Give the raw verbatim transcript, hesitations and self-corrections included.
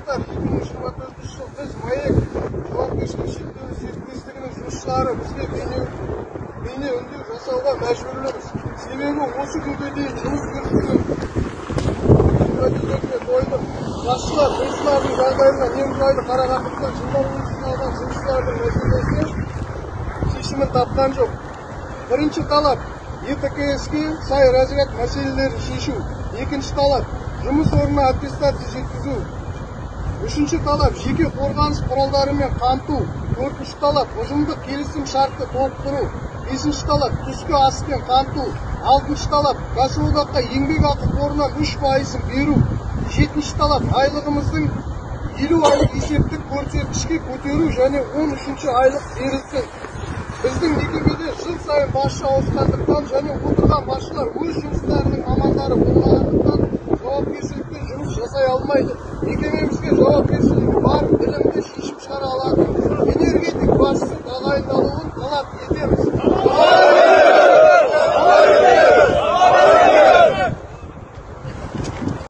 жастар екі мың жиырма төртінші жыл біз МАЭК жауапкершілігі шектеулі серіктестігінің жұмысшылары бізге бейне үндеу жасауға мәжбүрліміз. Себебі осы күнге дейін жұмыс жүргізген қойдық. Басшылар жұмысшылардың жағдайына немқұрайды қарағандықтан жылдар бойы жиналған жұмысшылардың мәселесі шешімін тапқан жоқ. Бірінші талап Е Т К С-ке сай разряд мәселелерін шешу. Екінші талап жұмыс орнына аттестация жеткізу. Үшінші талап жеке қорғаныс құралдарымен қамту. Төртінші талап ұжымдық келісім шартты толықтыру. Бесінші талап түскі аспен қамту. Алтыншы талап кәсіподаққа еңбек ақы қорынан үш пайызын беру. Жетінші талап айлығымыздың елу айлық есептік көрсеткішке көтеру және он үшінші айлық берілсін. Біздің мекемеде жыл сайын басшы ауысқандықтан және отырған басшылар өз жұмыстарының мамандары болғандықтан жауапкершілікпен жұмыс жасай алмайды. Мекемемізге жауапкершілігі бар, білімді шешім шығара алады.